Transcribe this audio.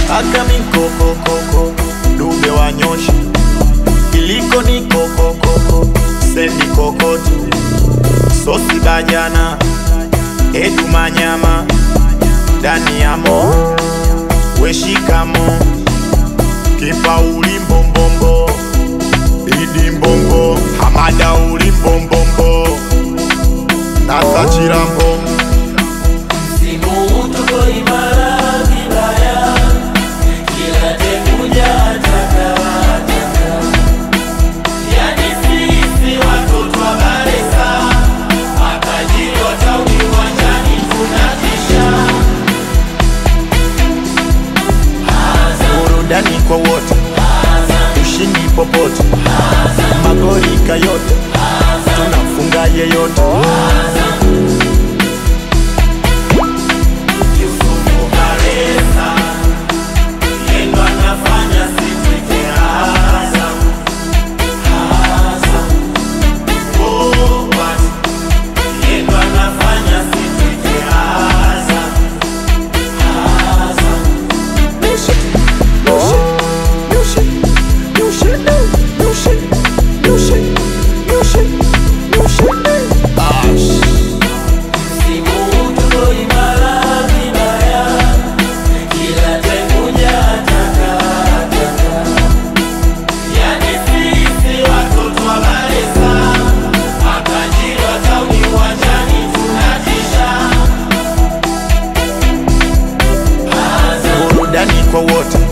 Akami koko koko, dube wanyoshi. Iliko ni koko koko, sendi kokoti. Sosi bajana, edu manyama. Dani amo, weshikamo. Kipa ulimbombombo, idi mbongo. Hamada ulimbombombo, nasa chirambo. Simu tuko imara vibaya, kila tekuja ataka. Yani sisi watoto wa Baresa, matajiri wa tauni uwanjani tunatisha. Burudani kwa wote, ushindi popote, magoli kayote, tunafunga yeyote. Burudani kwa wote,